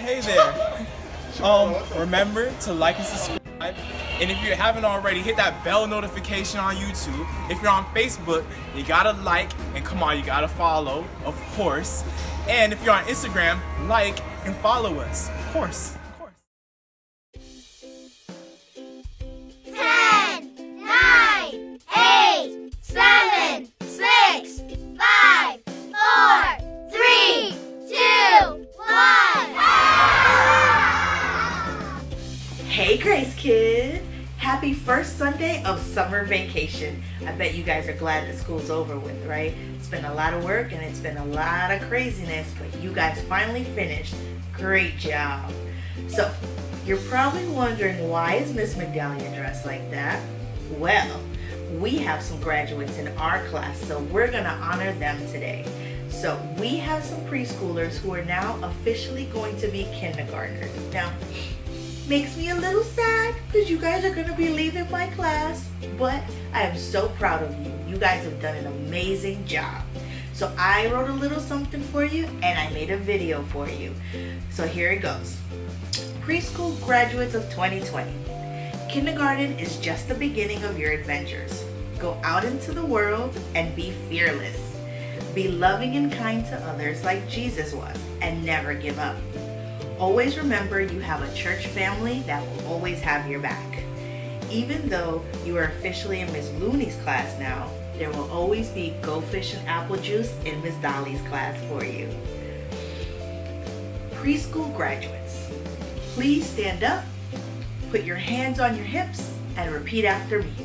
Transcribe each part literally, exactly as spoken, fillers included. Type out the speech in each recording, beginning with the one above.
hey there. Um, remember to like and subscribe. And if you haven't already, hit that bell notification on YouTube. If you're on Facebook, you gotta like, and come on, you gotta follow, of course. And if you're on Instagram, like and follow us, of course. Of course. ten, nine, eight, seven, six, five, four, three, two, one. Hey Grace Kids! Happy first Sunday of summer vacation. I bet you guys are glad that school's over with, right? It's been a lot of work and it's been a lot of craziness, but you guys finally finished. Great job. So, you're probably wondering, why is Miss Medallion dressed like that? Well, we have some graduates in our class, so we're gonna honor them today. So we have some preschoolers who are now officially going to be kindergartners. Now, makes me a little sad because you guys are going to be leaving my class, but I am so proud of you. You guys have done an amazing job. So I wrote a little something for you and I made a video for you. So here it goes. Preschool graduates of twenty twenty. Kindergarten is just the beginning of your adventures. Go out into the world and be fearless. Be loving and kind to others like Jesus was, and never give up. Always remember you have a church family that will always have your back. Even though you are officially in Miss Looney's class now, there will always be Go Fish and Apple Juice in Miss Dolly's class for you. Preschool graduates, please stand up, put your hands on your hips, and repeat after me.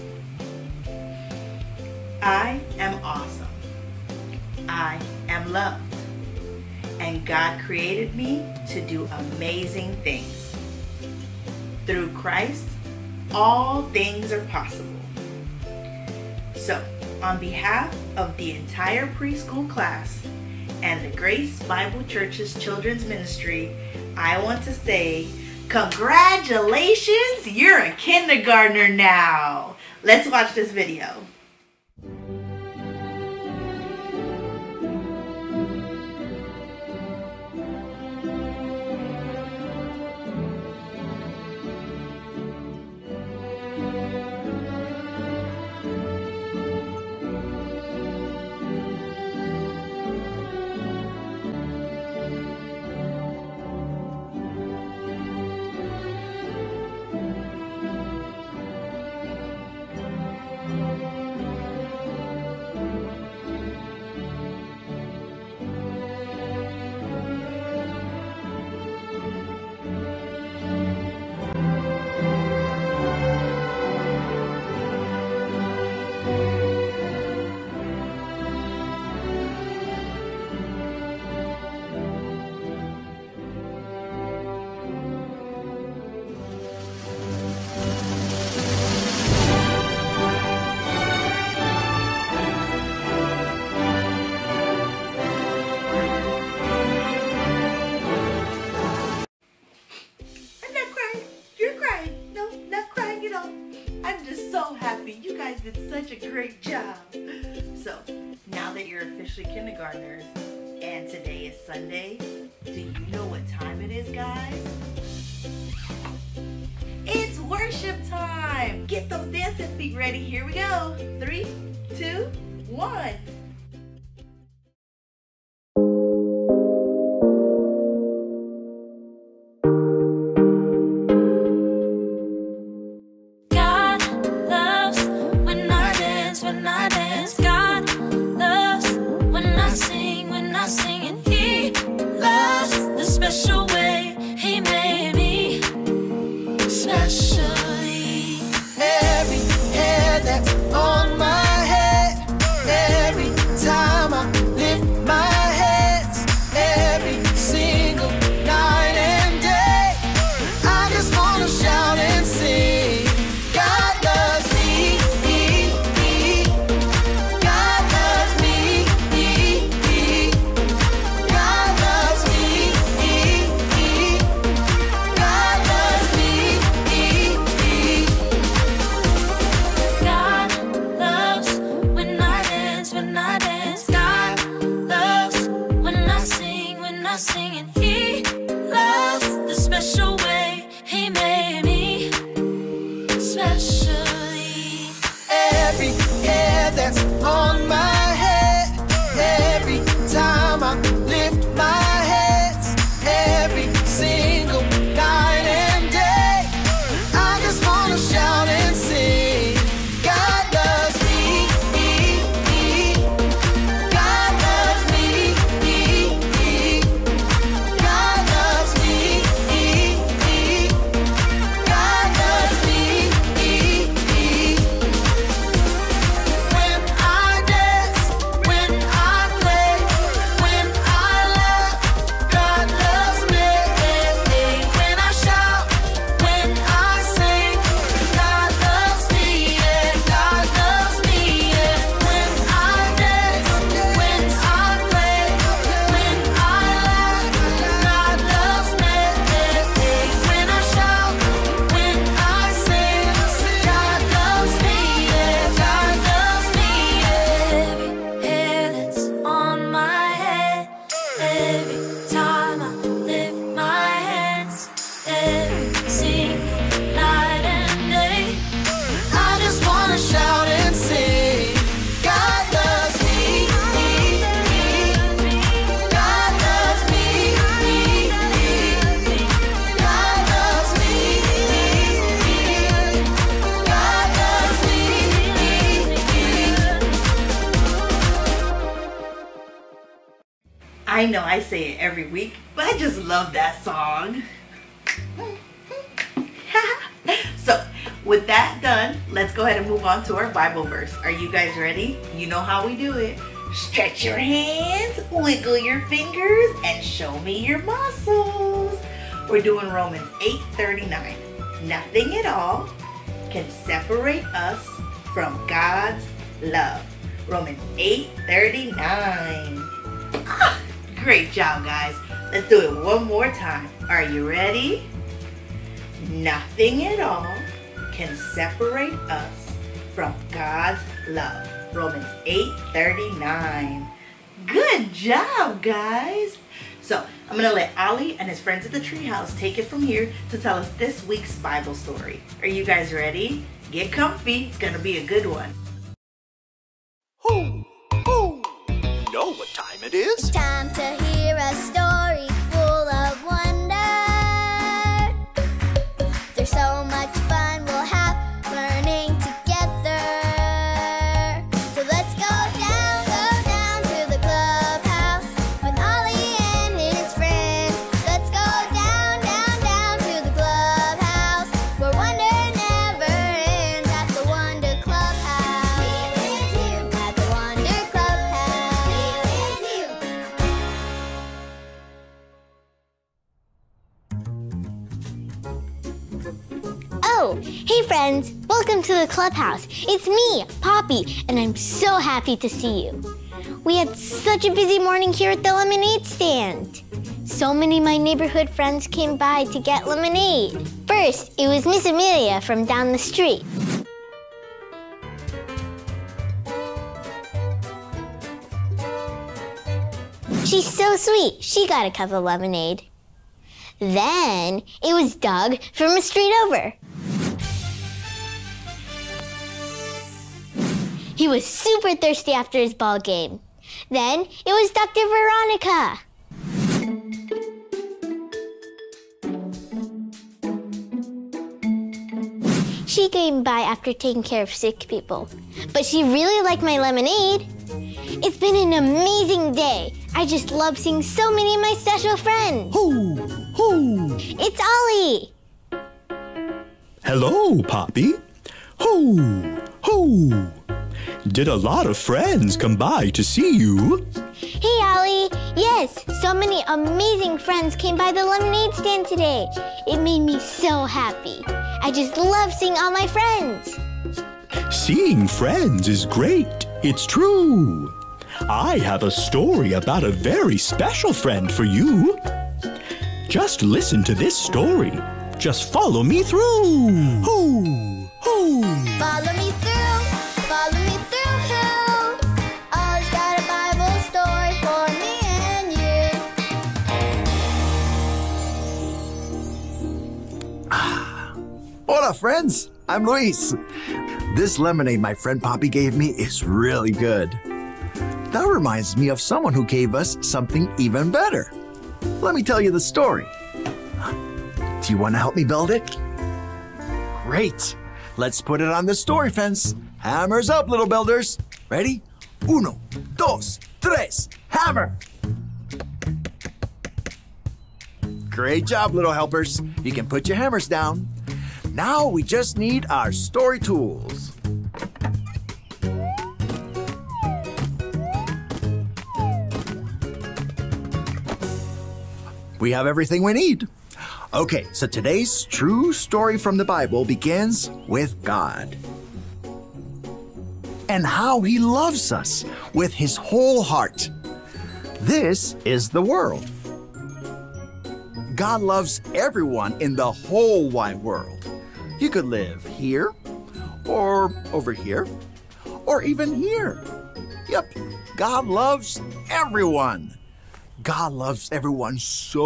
I am awesome. I am loved. And God created me to do amazing things. Through Christ, all things are possible. So, on behalf of the entire preschool class and the Grace Bible Church's Children's Ministry, I want to say, congratulations, you're a kindergartner now. Let's watch this video. You guys did such a great job. So, now that you're officially kindergartners, and today is Sunday, do you know what time it is, guys? It's worship time! Get those dancing feet ready. Here we go. Three, two, one. Special way he made me specially. Every hair that's on my head, every especially. Every hair that's on my head, every time I lift my hands, every single night and day, I just wanna shout and sing. God loves me, God loves me, God loves me, God loves me. When I dance, when I play, when I laugh, God loves me. When I shout, when I sing, God loves me, yeah, God loves me, yeah. When I dance, when I play, when I laugh, God loves me. When I shout, when I sing, God loves me, yeah, God loves me, yeah. Every hair that's on my head, every time I lift my hands, every single night and day, I just wanna shout and sing. God loves me. God loves me. God loves me. God loves me. I know I say it every week, but I just love that song. So, with that done, let's go ahead and move on to our Bible verse. Are you guys ready? You know how we do it. Stretch your hands, wiggle your fingers, and show me your muscles. We're doing Romans eight thirty-nine. Nothing at all can separate us from God's love. Romans eight thirty-nine. Ah, great job, guys. Let's do it one more time. Are you ready? Nothing at all can separate us from God's love. Romans eight thirty-nine. Good job, guys. So I'm going to let Ali and his friends at the treehouse take it from here to tell us this week's Bible story. Are you guys ready? Get comfy. It's going to be a good one. Who? Who? You know what time it is? Time to hear a story full of wonder. There's so much fun we'll have learning together. So let's go down, go down to the clubhouse with Ollie and his friends. Let's go down, down, down to the clubhouse where wonder never ends at the Wonder Clubhouse. At the Wonder Clubhouse. Oh, hey friends! Welcome to the clubhouse. It's me, Poppy, and I'm so happy to see you. We had such a busy morning here at the lemonade stand. So many of my neighborhood friends came by to get lemonade. First, it was Miss Amelia from down the street. She's so sweet. She got a cup of lemonade. Then it was Doug from a street over. He was super thirsty after his ball game. Then it was Doctor Veronica. She came by after taking care of sick people. But she really liked my lemonade. It's been an amazing day. I just love seeing so many of my special friends. Who? Who? It's Ollie. Hello, Poppy. Who? Who? Did a lot of friends come by to see you? Hey, Ollie. Yes, so many amazing friends came by the lemonade stand today. It made me so happy. I just love seeing all my friends. Seeing friends is great. It's true. I have a story about a very special friend for you. Just listen to this story. Just follow me through. Who? Who? Follow me through, follow me through, who? Ollie's got a Bible story for me and you. Hola, friends. I'm Luis. This lemonade my friend Poppy gave me is really good. That reminds me of someone who gave us something even better. Let me tell you the story. Do you want to help me build it? Great. Let's put it on the story fence. Hammers up, little builders. Ready? Uno, dos, tres, hammer. Great job, little helpers. You can put your hammers down. Now we just need our story tools. We have everything we need. Okay, so today's true story from the Bible begins with God and how he loves us with his whole heart. This is the world. God loves everyone in the whole wide world. You could live here, or over here, or even here. Yep, God loves everyone. God loves everyone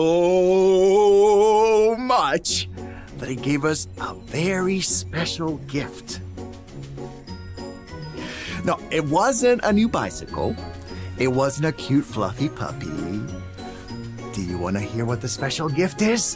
so much that he gave us a very special gift. No, it wasn't a new bicycle. It wasn't a cute fluffy puppy. Do you want to hear what the special gift is?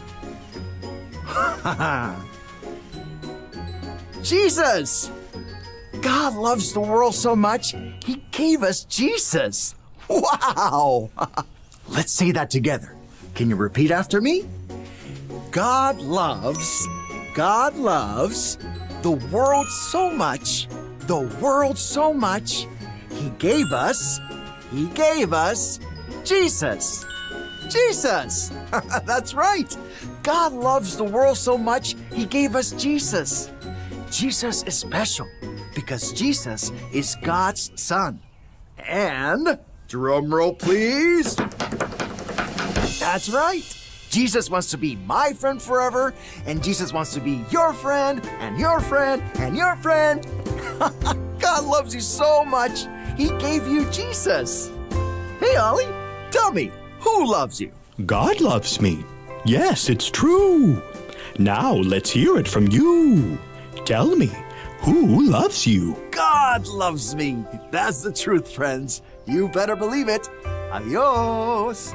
Jesus! God loves the world so much, he gave us Jesus. Wow! Let's say that together. Can you repeat after me? God loves, God loves the world so much, the world so much, he gave us, he gave us Jesus. Jesus! That's right. God loves the world so much, he gave us Jesus. Jesus is special because Jesus is God's son. And, drum roll please. That's right. Jesus wants to be my friend forever, and Jesus wants to be your friend, and your friend, and your friend. God loves you so much, he gave you Jesus. Hey, Ollie, tell me, who loves you? God loves me. Yes, it's true. Now let's hear it from you. Tell me, who loves you? God loves me. That's the truth, friends. You better believe it. Adios.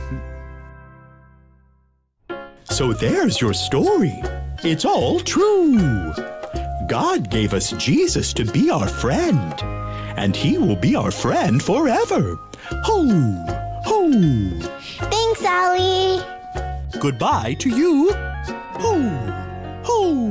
So there's your story. It's all true. God gave us Jesus to be our friend, and he will be our friend forever. Ho, ho. Thanks, Ollie. Goodbye to you. Ho, ho.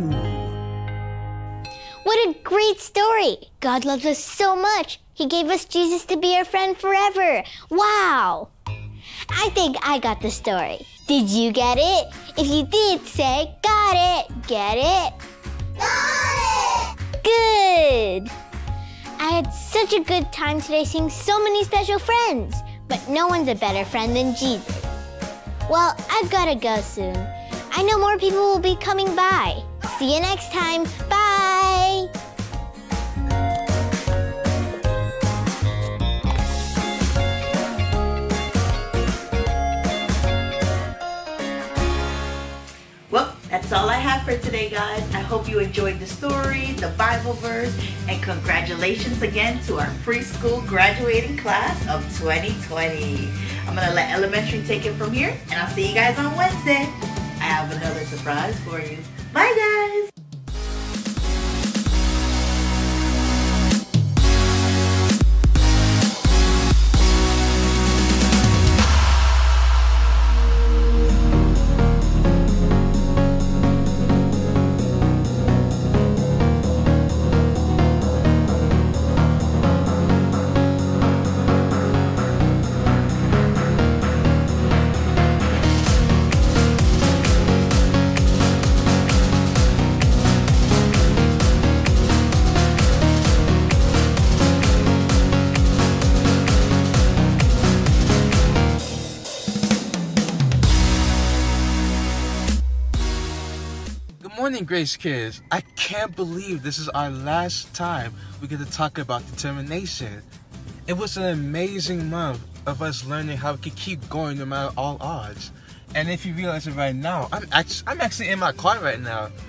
What a great story. God loves us so much. He gave us Jesus to be our friend forever. Wow. I think I got the story. Did you get it? If you did, say, got it. Get it? Got it! Good. I had such a good time today seeing so many special friends, but no one's a better friend than Jesus. Well, I've got to go soon. I know more people will be coming by. See you next time. Bye. Well, that's all I have for today, guys. I hope you enjoyed the story, the Bible verse, and congratulations again to our preschool graduating class of twenty twenty. I'm gonna let elementary take it from here, and I'll see you guys on Wednesday. I have another surprise for you. Bye, guys. Good morning, Grace Kids. I can't believe this is our last time we get to talk about determination. It was an amazing month of us learning how we could keep going no matter all odds. And if you realize it right now, I'm actually, I'm actually in my car right now.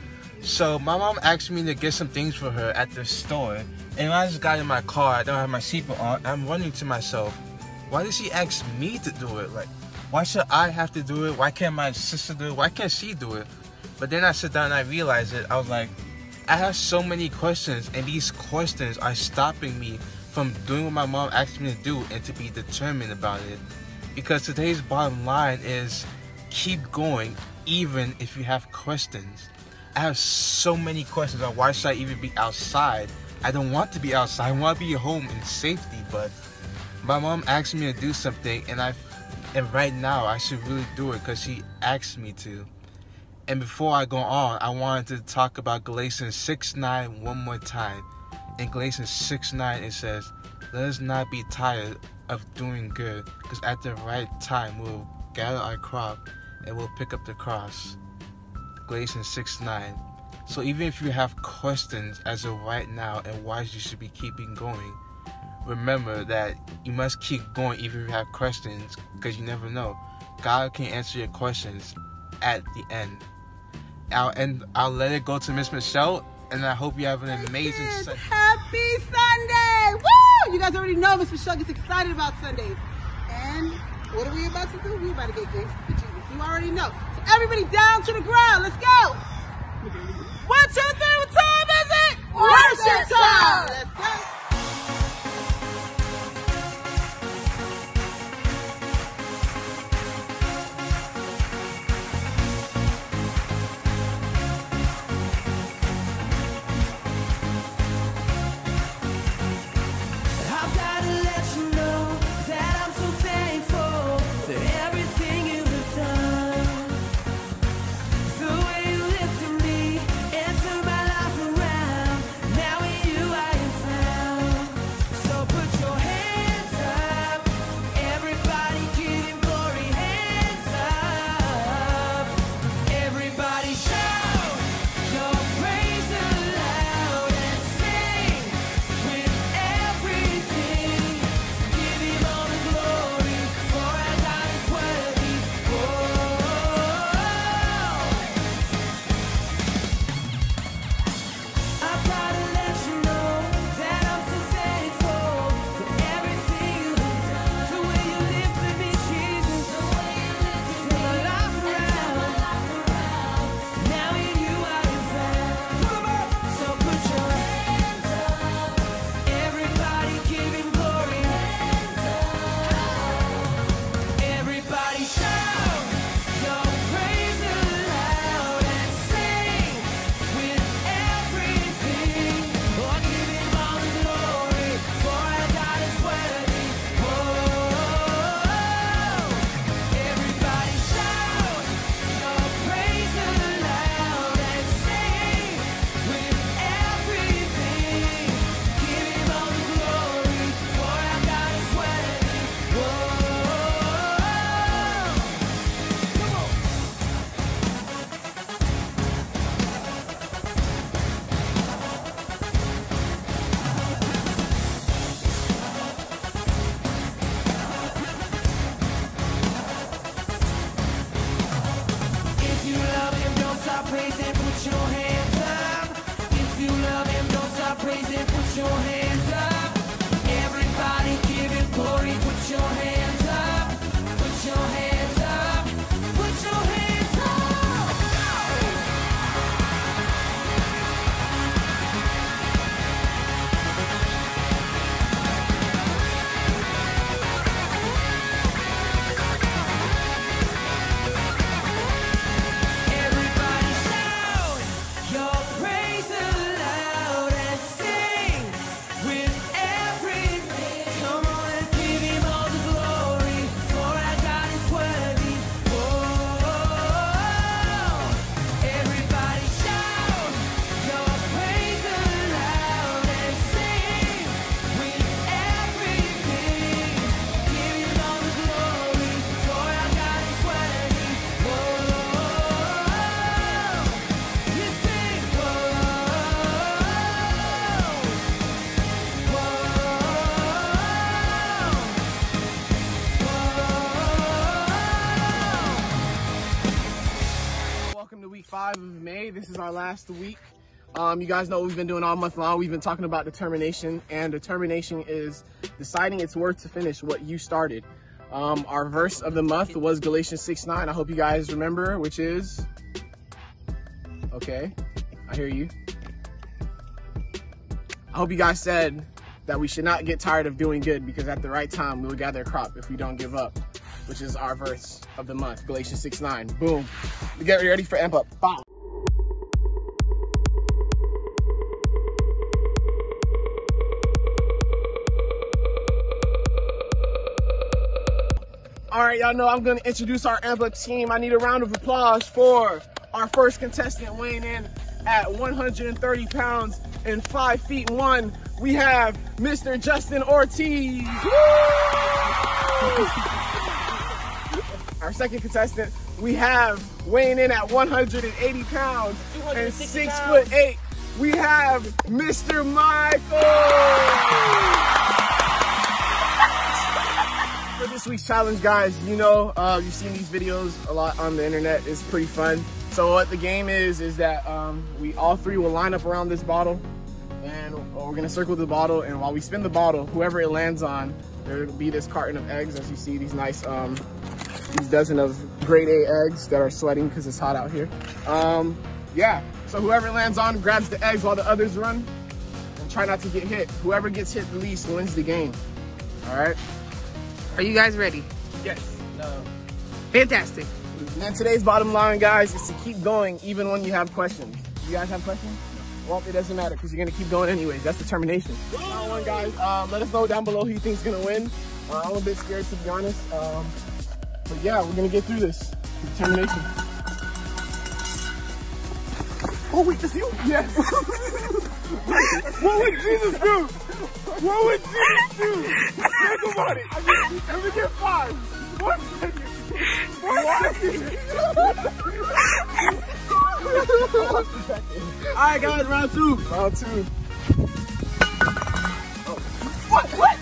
So my mom asked me to get some things for her at the store. And when I just got in my car, I don't have my seatbelt on. I'm wondering to myself, why did she ask me to do it? Like, why should I have to do it? Why can't my sister do it? Why can't she do it? But then I sit down and I realized it. I was like, I have so many questions, and these questions are stopping me from doing what my mom asked me to do and to be determined about it. Because today's bottom line is keep going even if you have questions. I have so many questions on why should I even be outside. I don't want to be outside. I want to be home in safety, but my mom asked me to do something, and I, and right now I should really do it because she asked me to. And before I go on, I wanted to talk about Galatians six nine one more time. In Galatians six nine it says, let us not be tired of doing good, because at the right time we'll gather our crop and we'll pick up the cross. Galatians six nine. So even if you have questions as of right now and why you should be keeping going, remember that you must keep going even if you have questions, because you never know. God can answer your questions at the end. I'll end. I'll let it go to Miss Michelle, and I hope you have an amazing Sunday. Happy Sunday! Woo! You guys already know Miss Michelle gets excited about Sundays. And what are we about to do? We're about to get gangster for Jesus. You already know. So everybody down to the ground. Let's go! One, two, three. What time is it? Worship time! Let's go! Now in you I am found. five of May. This is our last week. Um, you guys know what we've been doing all month long. We've been talking about determination, and determination is deciding it's worth to finish what you started. Um, our verse of the month was Galatians six nine. I hope you guys remember, which is, okay, I hear you. I hope you guys said that we should not get tired of doing good, because at the right time we will gather a crop if we don't give up, which is our verse of the month, Galatians six nine. Boom. We get ready for amp up. Bye. All right, y'all know I'm gonna introduce our amp up team. I need a round of applause for our first contestant weighing in at one hundred thirty pounds and five feet one. We have Mister Justin Ortiz. Our second contestant, we have weighing in at one hundred eighty pounds and six foot eight. We have Mister Michael. For this week's challenge, guys, you know, uh, you've seen these videos a lot on the internet. It's pretty fun. So what the game is, is that um, we all three will line up around this bottle, and we're gonna circle the bottle, and while we spin the bottle, whoever it lands on, there'll be this carton of eggs, as you see, these nice, um, these dozen of grade A eggs that are sweating because it's hot out here. Um, yeah, so whoever it lands on grabs the eggs while the others run, and try not to get hit. Whoever gets hit the least wins the game, all right? Are you guys ready? Yes. No. Fantastic. And then today's bottom line, guys, is to keep going even when you have questions. You guys have questions? Well, it doesn't matter because you're going to keep going anyways. That's determination. Round one, guys. Um, let us know down below who you think is going to win. Uh, I'm a bit scared, to be honest. Um, but yeah, we're going to get through this. Determination. Oh, wait, that's you? Yes. What would Jesus do? What would Jesus do? Think about it. I mean, let me get five. One second. All right, guys, round two. Round two. Oh. What? What?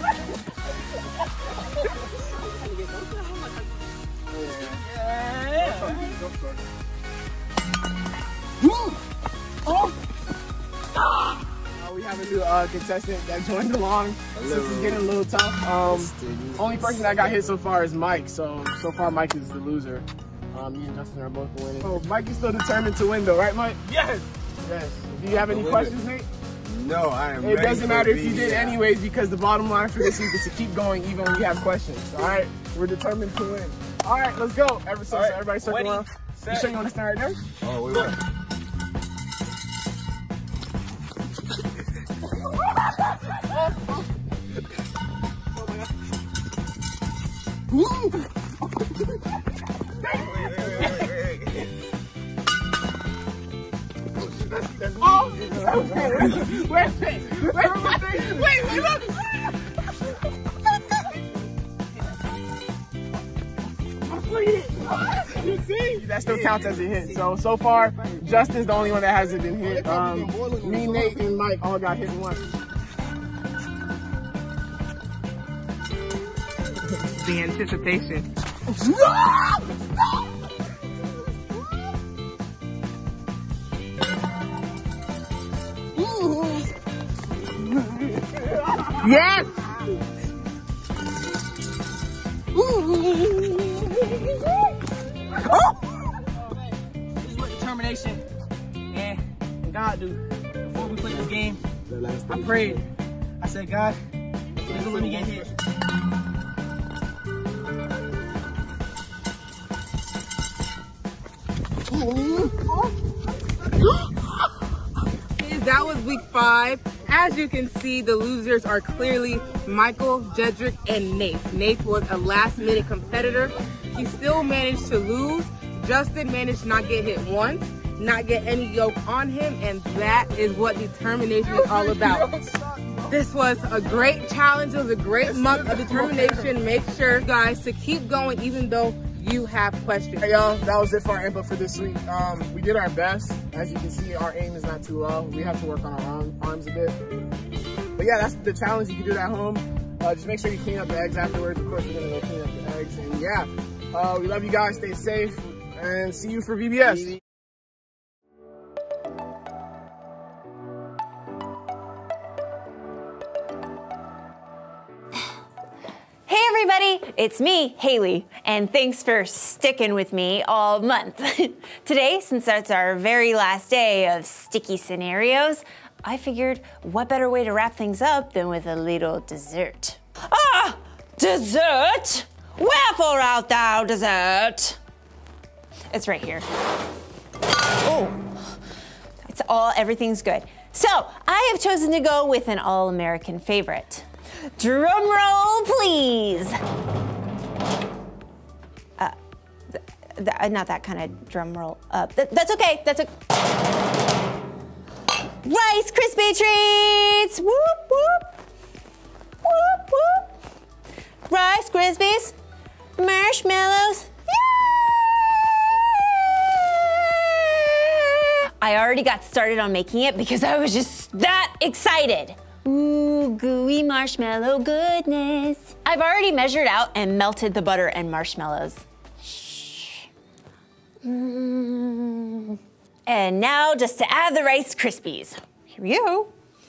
Yeah. Oh. Ah. Uh, we have a new uh, contestant that joined along. This is getting a little tough. Um, only person that got hit so far is Mike. So so far, Mike is the loser. Um, me and Justin are both winning. Oh, Mike is still determined to win, though, right, Mike? Yes. Yes. Do you have any questions, Nate? No, I am. It doesn't matter if you did anyways, because the bottom line for this week is to keep going even when you have questions. All right, we're determined to win. All right, let's go. Ever so, right. so everybody circle around. You sure you want to stand right there? Oh, we will. Oh, okay. Wait, wait, wait, wait, wait, wait, look. You see? That still counts as a hit. So, so far, Justin's the only one that hasn't been hit. Um, me, Nate, and Mike all got hit once. The anticipation. Yes! Oh! This is what determination and God do. Before we played this game, I prayed. I said, God, please don't let me get hit. That was week five. As you can see, the losers are clearly Michael, Jedrick, and Nate. Nate was a last minute competitor. He still managed to lose. Justin managed to not get hit once, not get any yoke on him, and that is what determination is all about. This was a great challenge. It was a great month of determination. Make sure, guys, to keep going even though you have questions. Hey y'all, that was it for our input for this week. Um, we did our best. As you can see, our aim is not too low. We have to work on our arm, arms a bit. But yeah, that's the challenge. You can do it at home. Uh, just make sure you clean up the eggs afterwards. Of course, we're gonna go clean up the eggs. And yeah, uh, we love you guys. Stay safe and see you for V B S. everybody, it's me, Haley, and thanks for sticking with me all month. Today, since it's our very last day of sticky scenarios, I figured what better way to wrap things up than with a little dessert. Ah, dessert? Wherefore art thou dessert? It's right here. Oh, it's all, everything's good. So, I have chosen to go with an all-American favorite. Drum roll, please. Uh, th th not that kind of drum roll. Uh, th that's okay, that's a... Rice Krispie treats! Whoop, whoop. Whoop, whoop. Rice Krispies, marshmallows. I already got started on making it because I was just that excited. Ooh, gooey marshmallow goodness. I've already measured out and melted the butter and marshmallows. Shh. Mm. And now just to add the Rice Krispies. Here we go.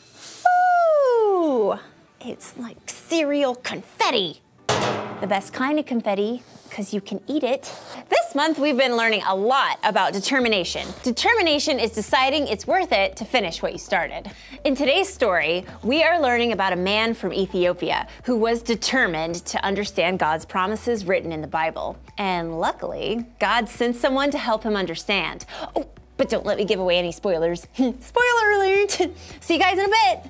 Ooh, it's like cereal confetti. The best kind of confetti, because you can eat it. This month we've been learning a lot about determination. Determination is deciding it's worth it to finish what you started. In today's story, we are learning about a man from Ethiopia who was determined to understand God's promises written in the Bible. And luckily, God sent someone to help him understand. Oh, but don't let me give away any spoilers. Spoiler alert! See you guys in a bit.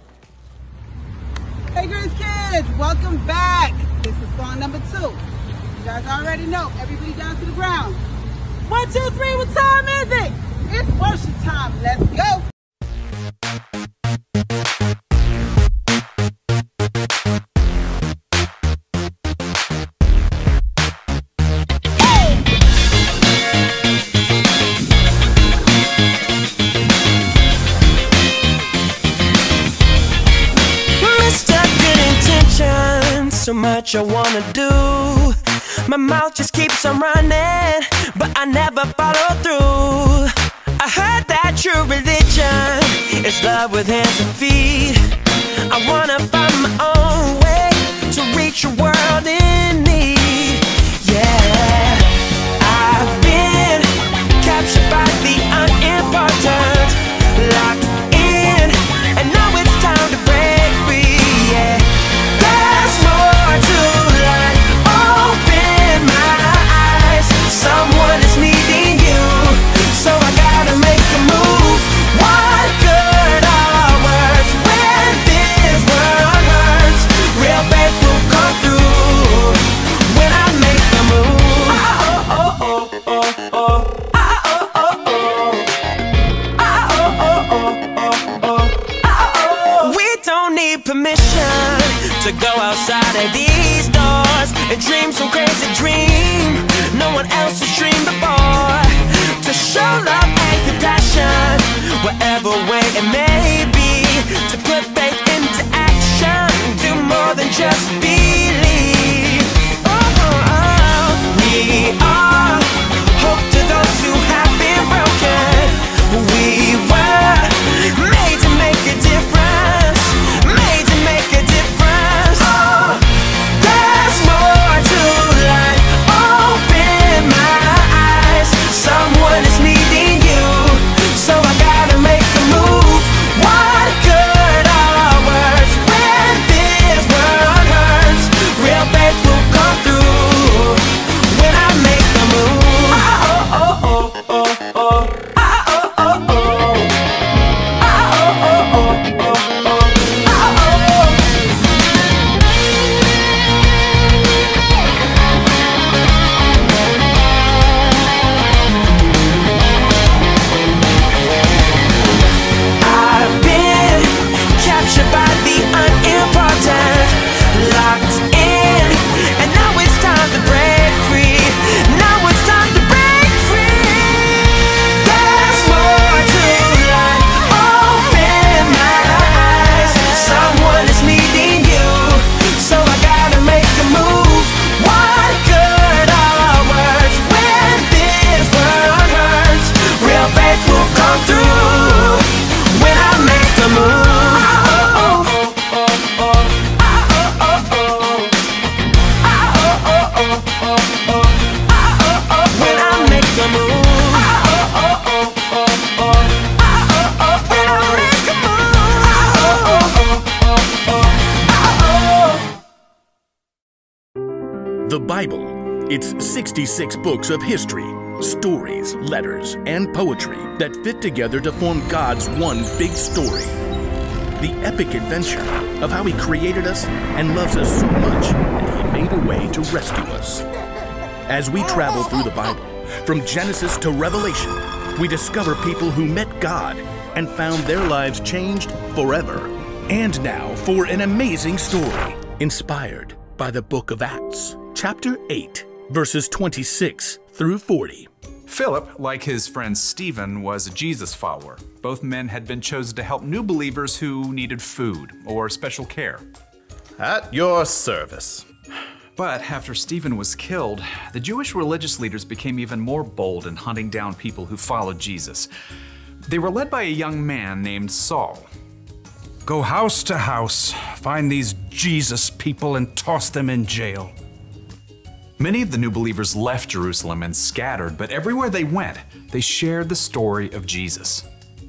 Hey Grace Kids, welcome back. This is song number two. You guys already know, everybody down to the ground. One, two, three, what time is it? It's worship time, let's go. So much I wanna do. My mouth just keeps on running, but I never follow through. I heard that true religion is love with hands and feet. I wanna find my own way to reach a world in need. Yeah, I've been captured by the unimportant, locked in, and now it's time to break free. Yeah, there's more to life. Open my eyes. Someone is needing you, so I gotta make a move. What good are words when this world hurts? Real faith will come through when I make the move. Oh oh oh oh oh. Oh oh oh oh. Oh oh oh oh oh. We don't need permission to go outside of these doors and dream some crazy dream no one else has dreamed before. To show love and compassion, whatever way it may be. To put faith into action, do more than just believe. Oh, oh, oh. We are hope to those who have been broken. We were made to make a difference, made to make a difference. Oh, there's more to life. Open my eyes. Someone is needing you, so I gotta make a move. What good are words when this world hurts? The Bible. It's sixty-six books of history, stories, letters, and poetry that fit together to form God's one big story. The epic adventure of how He created us and loves us so much that He made a way to rescue us. As we travel through the Bible, from Genesis to Revelation, we discover people who met God and found their lives changed forever. And now for an amazing story inspired by the book of Acts, chapter eight, verses twenty-six through forty. Philip, like his friend Stephen, was a Jesus follower. Both men had been chosen to help new believers who needed food or special care. At your service. But after Stephen was killed, the Jewish religious leaders became even more bold in hunting down people who followed Jesus. They were led by a young man named Saul. Go house to house, find these Jesus people and toss them in jail. Many of the new believers left Jerusalem and scattered, but everywhere they went, they shared the story of Jesus.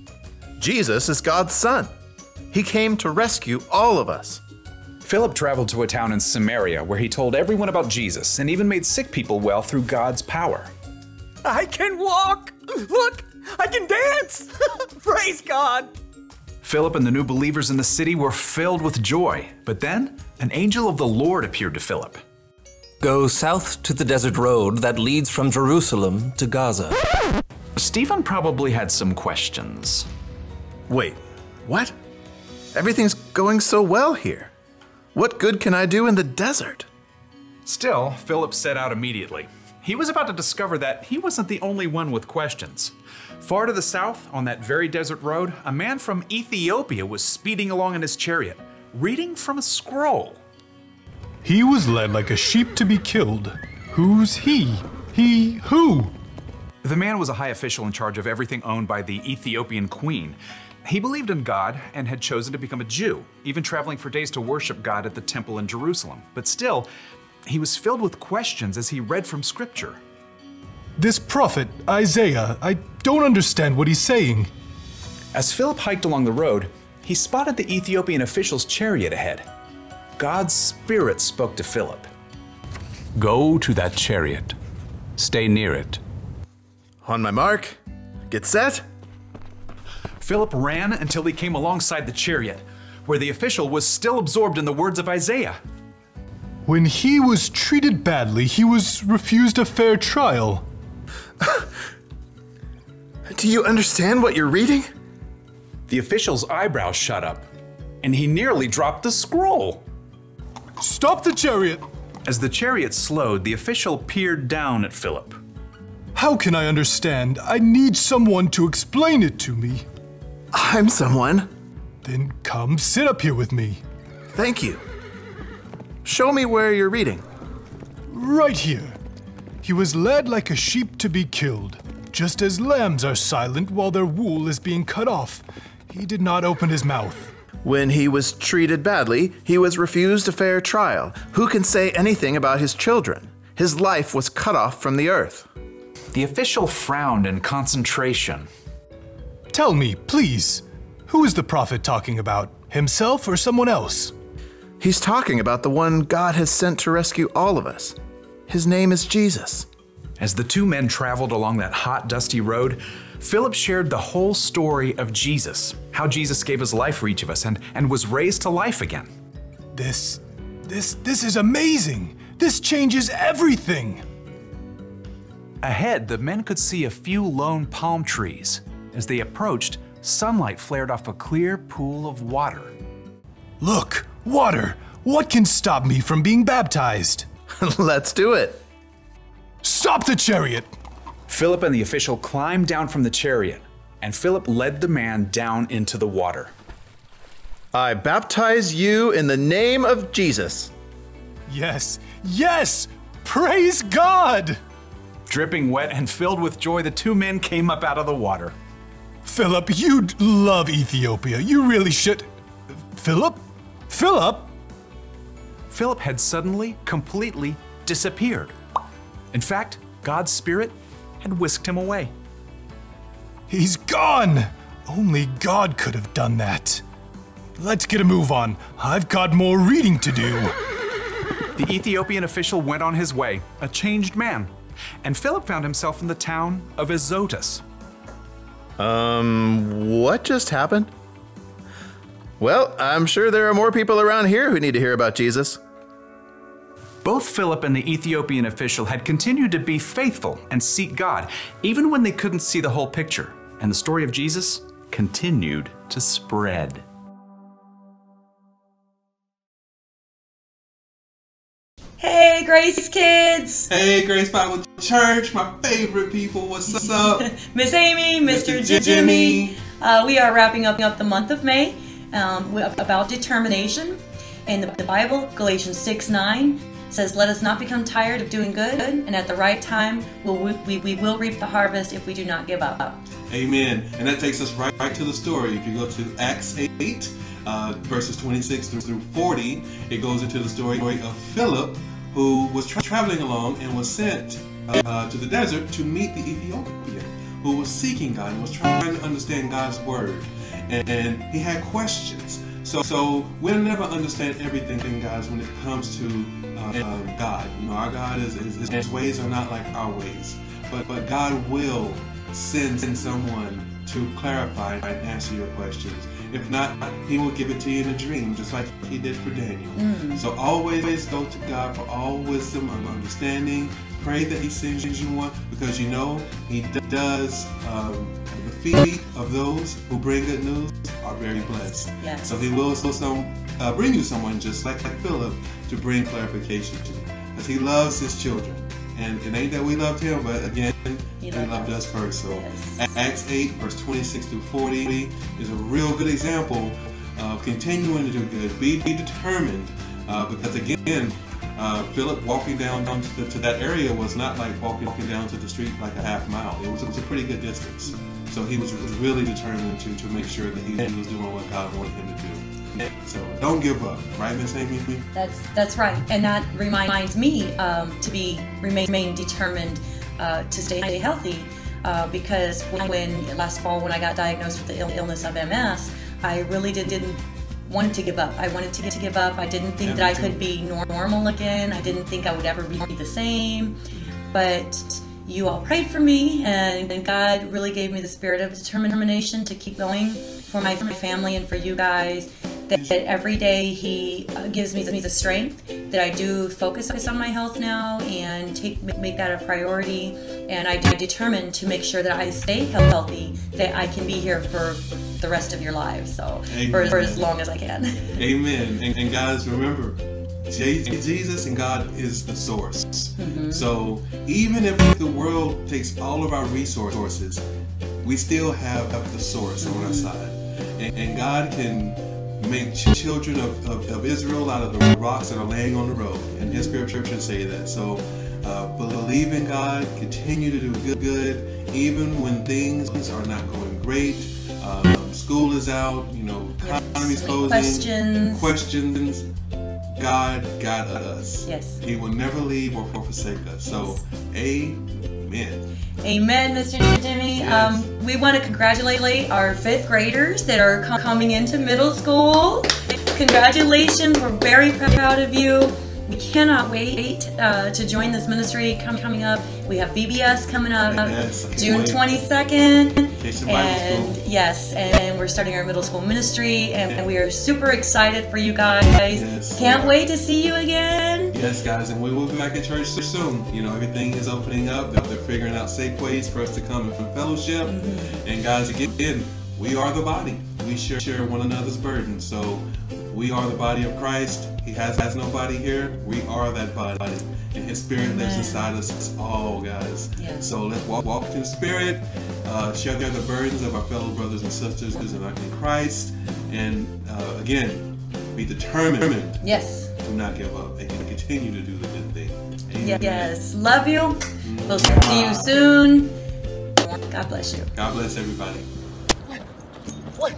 Jesus is God's son. He came to rescue all of us. Philip traveled to a town in Samaria where he told everyone about Jesus and even made sick people well through God's power. I can walk! Look, I can dance! Praise God! Philip and the new believers in the city were filled with joy, but then an angel of the Lord appeared to Philip. Go south to the desert road that leads from Jerusalem to Gaza. Stephen probably had some questions. Wait, what? Everything's going so well here. What good can I do in the desert? Still, Philip set out immediately. He was about to discover that he wasn't the only one with questions. Far to the south, on that very desert road, a man from Ethiopia was speeding along in his chariot, reading from a scroll. He was led like a sheep to be killed. Who's he? He who? The man was a high official in charge of everything owned by the Ethiopian queen. He believed in God and had chosen to become a Jew, even traveling for days to worship God at the temple in Jerusalem. But still, he was filled with questions as he read from scripture. This prophet, Isaiah, I don't understand what he's saying. As Philip hiked along the road, he spotted the Ethiopian official's chariot ahead. God's Spirit spoke to Philip. Go to that chariot. Stay near it. On my mark, get set. Philip ran until he came alongside the chariot, where the official was still absorbed in the words of Isaiah. When he was treated badly, he was refused a fair trial. Do you understand what you're reading? The official's eyebrows shot up, and he nearly dropped the scroll. Stop the chariot! As the chariot slowed, the official peered down at Philip. How can I understand? I need someone to explain it to me. I'm someone. Then come sit up here with me. Thank you. Show me where you're reading. Right here. He was led like a sheep to be killed. Just as lambs are silent while their wool is being cut off, he did not open his mouth. When he was treated badly, he was refused a fair trial. Who can say anything about his children? His life was cut off from the earth. The official frowned in concentration. Tell me, please, who is the prophet talking about? Himself or someone else? He's talking about the one God has sent to rescue all of us. His name is Jesus. As the two men traveled along that hot, dusty road, Philip shared the whole story of Jesus, how Jesus gave his life for each of us and, and was raised to life again. This, this, this is amazing. This changes everything. Ahead, the men could see a few lone palm trees. As they approached, sunlight flared off a clear pool of water. Look, water. What can stop me from being baptized? Let's do it. Stop the chariot! Philip and the official climbed down from the chariot, and Philip led the man down into the water. I baptize you in the name of Jesus. Yes, yes! Praise God! Dripping wet and filled with joy, the two men came up out of the water. Philip, you'd love Ethiopia. You really should. Philip? Philip? Philip had suddenly, completely disappeared. In fact, God's Spirit had whisked him away. He's gone! Only God could have done that. Let's get a move on. I've got more reading to do. The Ethiopian official went on his way, a changed man, and Philip found himself in the town of Azotus. Um, what just happened? Well, I'm sure there are more people around here who need to hear about Jesus. Both Philip and the Ethiopian official had continued to be faithful and seek God, even when they couldn't see the whole picture, and the story of Jesus continued to spread. Hey, Grace Kids! Hey, Grace Bible Church, my favorite people, what's up? Miss Amy, Mister Mister Jimmy. Uh, we are wrapping up, up the month of May um, about determination. And the, the Bible, Galatians six nine, says, let us not become tired of doing good, and at the right time we'll, we, we will reap the harvest if we do not give up. Amen. And that takes us right, right to the story. If you go to Acts eight, uh, verses twenty-six through, through forty, it goes into the story of Philip, who was tra traveling along and was sent uh, to the desert to meet the Ethiopian, who was seeking God and was trying to understand God's word. And, and he had questions. So, so we'll never understand everything, guys, when it comes to uh, um, God. You know, our God is, is his ways are not like our ways, but but God will send, send someone to clarify and answer your questions. If not, he will give it to you in a dream, just like he did for Daniel. Mm. So always go to God for all wisdom and understanding. Pray that he sends you one, because you know he does. Um, the feet of those who bring good news are very blessed. Yes. So he will so some, uh, bring you someone just like, like Philip to bring clarification to you, because he loves his children. And it ain't that we loved him, but again, he, he loved us first. So yes. Acts eight, verse twenty-six through forty is a real good example of continuing to do good. Be, be determined, uh, because again, uh, Philip walking down, down to, the, to that area was not like walking, walking down to the street like a half mile. It was, it was a pretty good distance. So he was really determined to, to make sure that he, he was doing what God wanted him to do. So don't give up, right, Miss Amy? That's that's right, and that reminds me um, to be remain, remain determined uh, to stay healthy, uh, because when, when last fall when I got diagnosed with the Ill illness of M S, I really did, didn't want to give up. I wanted to get to give up. I didn't think that I could be normal again. I didn't think I would ever be the same, but you all prayed for me, and, and God really gave me the spirit of determination to keep going for my, for my family and for you guys. That, that every day he uh, gives me, me the strength that I do focus on my health now and take make that a priority. And I do determine to make sure that I stay healthy, that I can be here for the rest of your lives, so for, for as long as I can. Amen. And, and guys, remember, Jesus and God is the source. Mm-hmm. So even if the world takes all of our resources, we still have the source mm-hmm. on our side. And, and God can make children of, of, of Israel out of the rocks that are laying on the road. And his scriptures say that. So uh, believe in God, continue to do good, good, even when things are not going great. Um, school is out, you know, economy's closing. Questions. Questions. God got us. Yes. He will never leave or forsake us. So, amen. Amen, Mister Jimmy. Yes. Um, we want to congratulate our fifth graders that are com coming into middle school. Congratulations. We're very proud of you. We cannot wait uh, to join this ministry come, coming up. We have V B S coming up yes, June twenty-second. And yes, and we're starting our middle school ministry, and, and we are super excited for you guys. Yes, Can't wait to see you again. Yes, guys, and we will be back at church soon. You know, everything is opening up. They're figuring out safe ways for us to come and fellowship. Mm-hmm. And guys, again, we are the body. We share, share one another's burdens. So we are the body of Christ. He has, has nobody here. We are that body. And his spirit Amen. Lives inside us all, guys. Yeah. So let's walk, walk in spirit, uh, share the burdens of our fellow brothers and sisters in Christ. And uh, again, be determined. Yes. Do not give up and continue to do the good thing. Amen. Yes. Love you. We'll see you soon. God bless you. God bless everybody. Wait.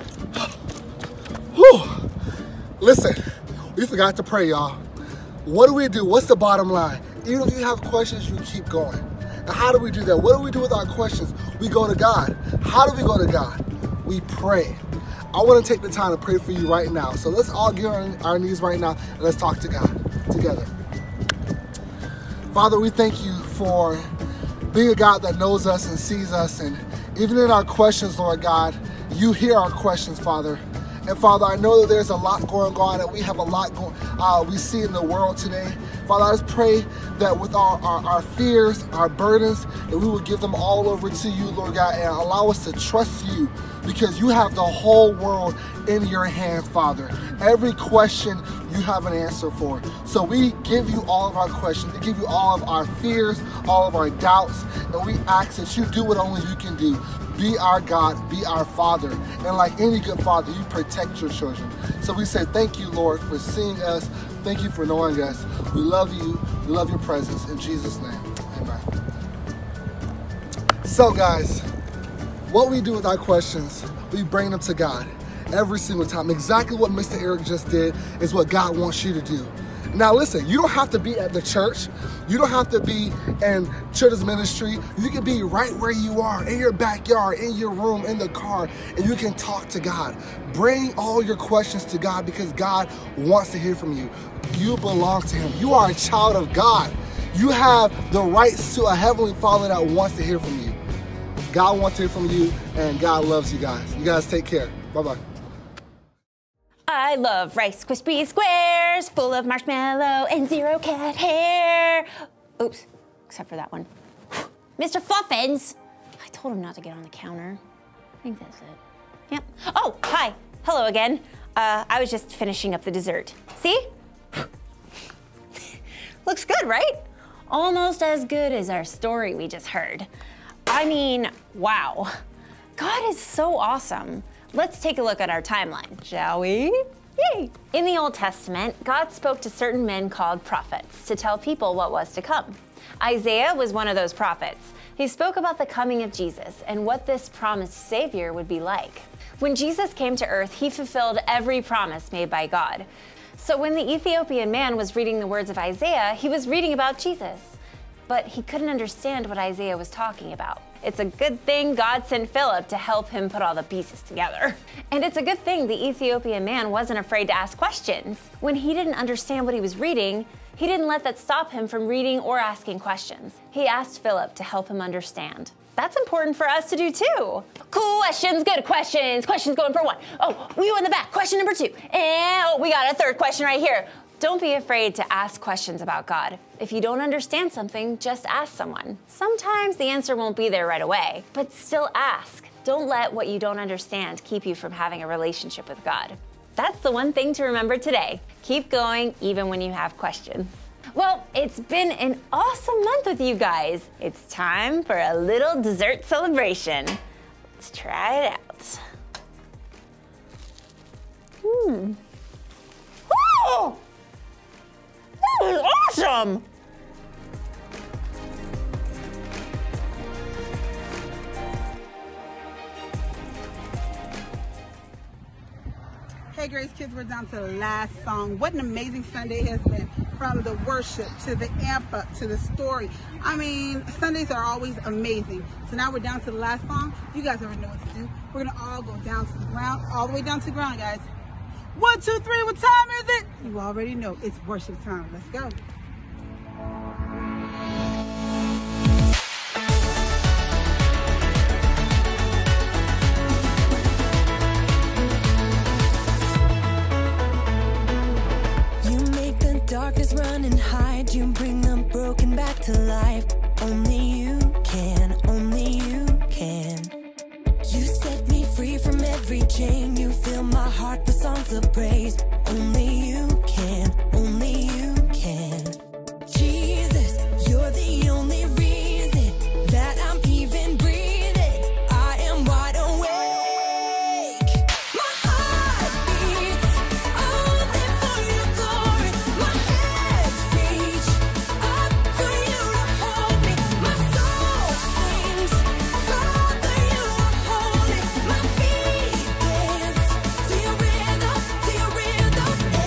Whew. Listen, we forgot to pray, y'all. What do we do? What's the bottom line? Even if you have questions, you keep going. And how do we do that? What do we do with our questions? We go to God. How do we go to God? We pray. I want to take the time to pray for you right now. So let's all get on our knees right now and let's talk to God. together. Father, we thank you for being a God that knows us and sees us, and even in our questions, Lord God, you hear our questions, Father. And Father, I know that there's a lot going on, and we have a lot going, uh, we see in the world today. Father, I just pray that with our, our, our fears, our burdens, that we will give them all over to you, Lord God, and allow us to trust you, because you have the whole world in your hands, Father. Every question you have an answer for. So we give you all of our questions. We give you all of our fears, all of our doubts, and we ask that you do what only you can do. Be our God, be our Father. And like any good father, you protect your children. So we say thank you, Lord, for seeing us. Thank you for knowing us. We love you. We love your presence. In Jesus' name, amen. So guys, what we do with our questions, we bring them to God every single time. Exactly what Mister Eric just did is what God wants you to do. Now listen, you don't have to be at the church. You don't have to be in children's ministry. You can be right where you are, in your backyard, in your room, in the car, and you can talk to God. Bring all your questions to God, because God wants to hear from you. You belong to him. You are a child of God. You have the rights to a heavenly Father that wants to hear from you. God wants to hear from you, and God loves you guys. You guys take care. Bye-bye. I love Rice Krispie Squares, full of marshmallow and zero cat hair. Oops, except for that one. Mister Fuffins! I told him not to get on the counter. I think that's it. Yep. Oh, hi. Hello again. Uh, I was just finishing up the dessert. See? Looks good, right? Almost as good as our story we just heard. I mean, wow. God is so awesome. Let's take a look at our timeline, shall we? Yay! In the Old Testament, God spoke to certain men called prophets to tell people what was to come. Isaiah was one of those prophets. He spoke about the coming of Jesus and what this promised Savior would be like. When Jesus came to earth, he fulfilled every promise made by God. So when the Ethiopian man was reading the words of Isaiah, he was reading about Jesus. But he couldn't understand what Isaiah was talking about. It's a good thing God sent Philip to help him put all the pieces together. And it's a good thing the Ethiopian man wasn't afraid to ask questions. When he didn't understand what he was reading, he didn't let that stop him from reading or asking questions. He asked Philip to help him understand. That's important for us to do too. Questions, good questions. Questions going for one. Oh, you in the back, question number two. And oh, we got a third question right here. Don't be afraid to ask questions about God. If you don't understand something, just ask someone. Sometimes the answer won't be there right away, but still ask. Don't let what you don't understand keep you from having a relationship with God. That's the one thing to remember today. Keep going even when you have questions. Well, it's been an awesome month with you guys. It's time for a little dessert celebration. Let's try it out. Hmm. Oh! That was awesome! Hey Grace Kids, we're down to the last song. What an amazing Sunday it has been. From the worship to the amp up to the story. I mean, Sundays are always amazing. So now we're down to the last song. You guys already know what to do. We're gonna all go down to the ground, all the way down to the ground, guys. One, two, three, what time is it? You already know, it's worship time. Let's go. Darkness run and hide, you bring the broken back to life. Only you can, only you can. You set me free from every chain, you fill my heart with songs of praise. Only you can, only you can. Jesus, you're the only reason that I'm even breathing. I am wide awake. My heart beats only for your glory. My hands reach up for you to hold me. My soul sings, Father, you are holy. My feet dance to your rhythm, to your rhythm.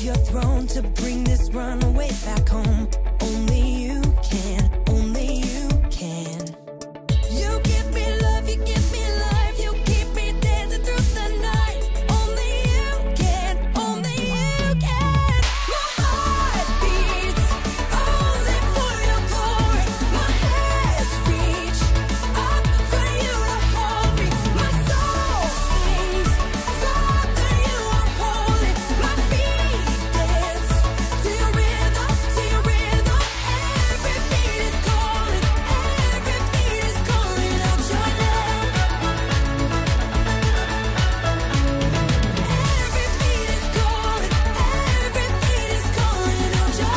leave your throne to bring this runaway back home. Only you can, only you can. You give me love, you give me life, you keep me dancing through the night. Only you can, only you can. My heart beats only for your glory. My hands reach up for you to hold me. My soul sings, Father, you are holy. My feet dance to your rhythm, to your rhythm. Every beat is calling, every beat is calling out your name. Every beat is calling, every beat is calling out your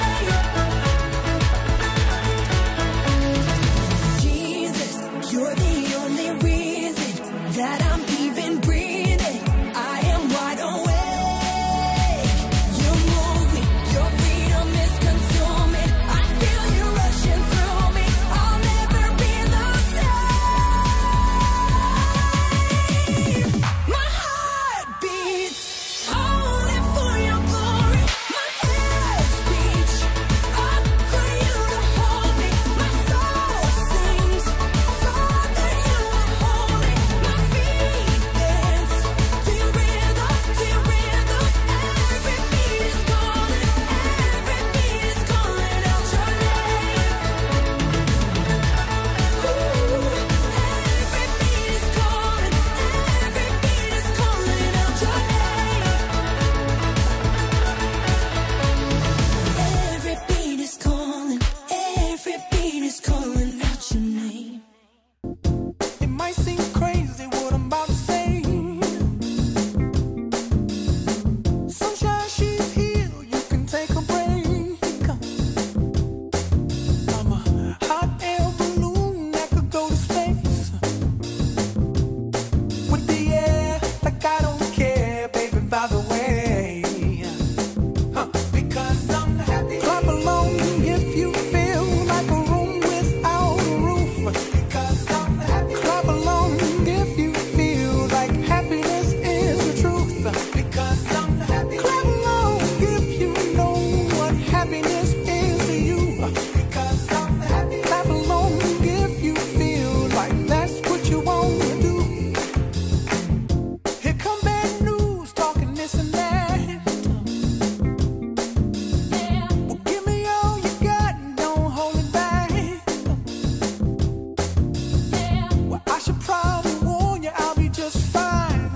name. Jesus, you're the only reason that I'm even breathing. I am wide awake. You move me, your freedom is consuming. I feel you rushing through me. I'll never be the same. My heart beats only for your glory. My hands reach up for you to hold me. My soul sings, Father, you are holy. My feet dance to your rhythm, to your rhythm. Every beat is calling, every beat is calling out your name. Ooh, every beat is calling, every beat is calling out your name. Every beat is calling, every beat is calling out your name. It might seem crazy what I'm about to say. Sunshine, she's here, you can take a break. I'm a hot air balloon that could go to space. With the air, like I don't care, baby, by the way. Huh. Because I'm happy. Clap along if you feel like a room without a roof. Because I'm happy. Clap along if you feel like happiness is the truth. Because I'm happy. Clap along if you know what happiness is to you. Because I'm happy. Clap along if you feel like that's what you want to do. Here come bad news, talking this and that. Well, give me all you got and don't hold it back. Well, I should probably warn you, I'll be just fine.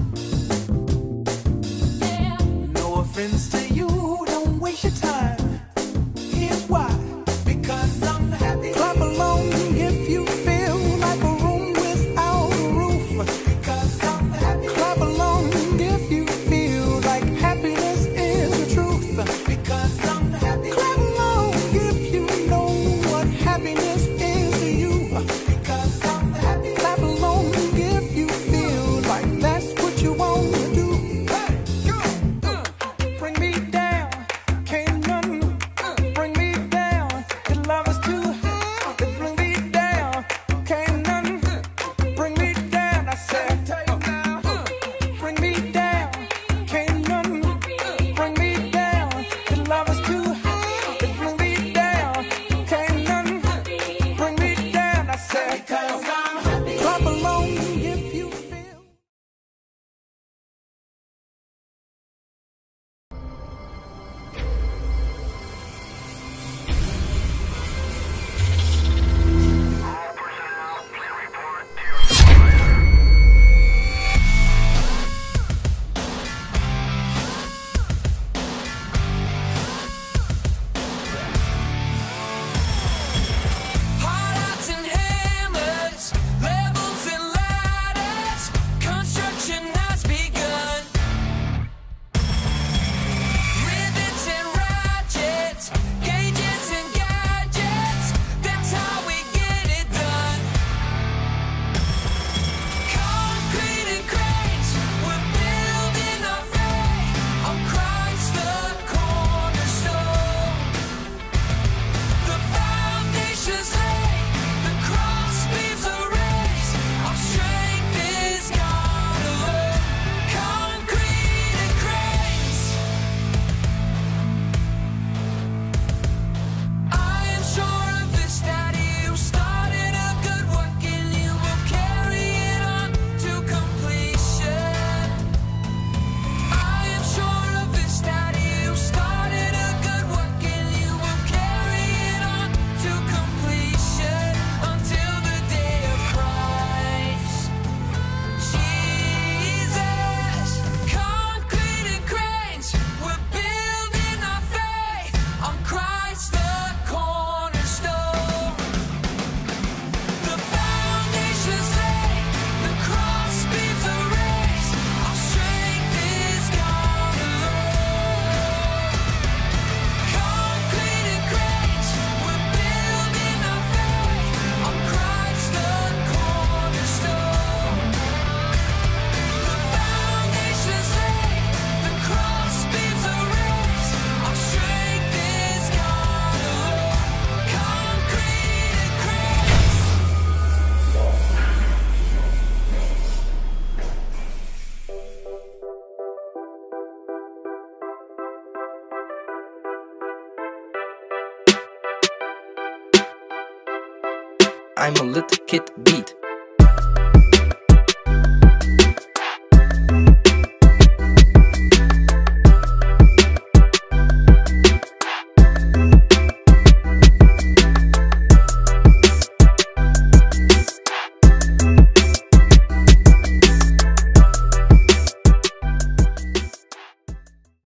No offense to you, don't waste your time. Here's why. Because I'm happy. Clap along if you feel like a room without a roof. Because I'm happy. Clap along if you feel like happiness is the truth. Because I'm happy. Clap along if you know what happiness is to you. Because I'm happy. Clap along if you feel like that's what you want to do. Hey, go, uh, bring me down, can't I'm a little kid beat.